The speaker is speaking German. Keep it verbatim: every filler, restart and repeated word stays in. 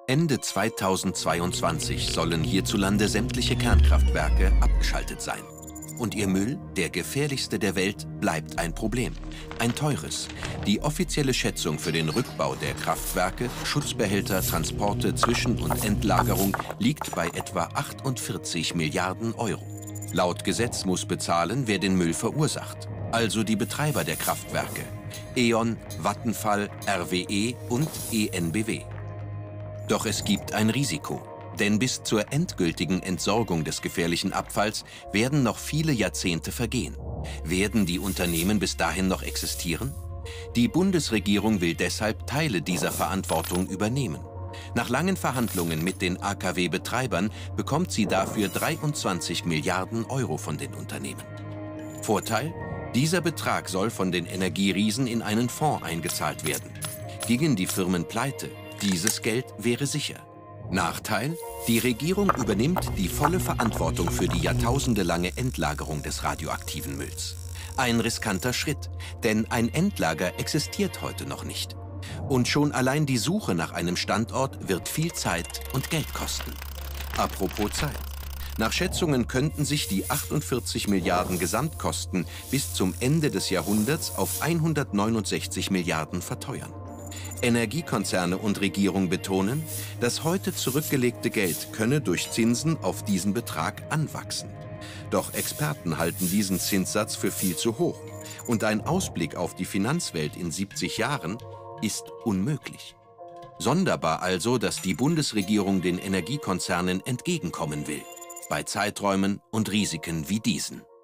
Ende zweitausendzweiundzwanzig sollen hierzulande sämtliche Kernkraftwerke abgeschaltet sein. Und ihr Müll, der gefährlichste der Welt, bleibt ein Problem. Ein teures. Die offizielle Schätzung für den Rückbau der Kraftwerke, Schutzbehälter, Transporte, Zwischen- und Endlagerung liegt bei etwa achtundvierzig Milliarden Euro. Laut Gesetz muss bezahlen, wer den Müll verursacht. Also die Betreiber der Kraftwerke. E.ON, Vattenfall, R W E und E N B W. Doch es gibt ein Risiko. Denn bis zur endgültigen Entsorgung des gefährlichen Abfalls werden noch viele Jahrzehnte vergehen. Werden die Unternehmen bis dahin noch existieren? Die Bundesregierung will deshalb Teile dieser Verantwortung übernehmen. Nach langen Verhandlungen mit den A K W-Betreibern bekommt sie dafür dreiundzwanzig Milliarden Euro von den Unternehmen. Vorteil? Dieser Betrag soll von den Energieriesen in einen Fonds eingezahlt werden. Gingen die Firmen pleite, dieses Geld wäre sicher. Nachteil? Die Regierung übernimmt die volle Verantwortung für die jahrtausendelange Endlagerung des radioaktiven Mülls. Ein riskanter Schritt, denn ein Endlager existiert heute noch nicht. Und schon allein die Suche nach einem Standort wird viel Zeit und Geld kosten. Apropos Zeit. Nach Schätzungen könnten sich die achtundvierzig Milliarden Gesamtkosten bis zum Ende des Jahrhunderts auf hundertneunundsechzig Milliarden verteuern. Energiekonzerne und Regierung betonen, das heute zurückgelegte Geld könne durch Zinsen auf diesen Betrag anwachsen. Doch Experten halten diesen Zinssatz für viel zu hoch. Und ein Ausblick auf die Finanzwelt in siebzig Jahren ist unmöglich. Sonderbar also, dass die Bundesregierung den Energiekonzernen entgegenkommen will. Bei Zeiträumen und Risiken wie diesen.